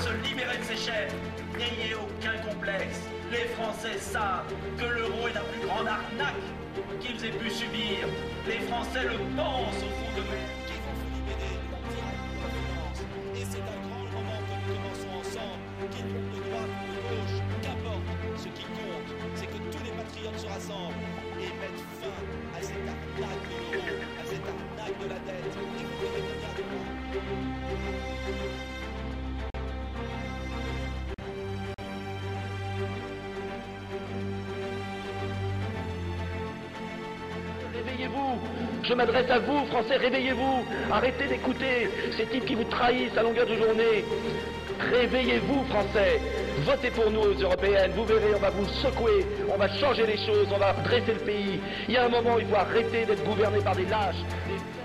se libérer de ses chefs. N'ayez aucun complexe. Les Français savent que l'euro est la plus grande arnaque qu'ils aient pu subir. Les Français le pensent au fond d'eux-mêmes. Qui vont se libérer du tyran de la finance. Et c'est un grand moment que nous commençons ensemble, qu'ils viennent de droite ou de gauche, qu'importe. Ce qui compte, c'est que tous les patriotes se rassemblent et mettent fin à cette arnaque de l'euro, à cette arnaque de la dette. Et vous verrez combien de temps. Réveillez-vous, je m'adresse à vous, Français, réveillez-vous, arrêtez d'écouter ces types qui vous trahissent à longueur de journée. Réveillez-vous, Français, votez pour nous aux européennes, vous verrez, on va vous secouer, on va changer les choses, on va redresser le pays. Il y a un moment où il faut arrêter d'être gouverné par des lâches.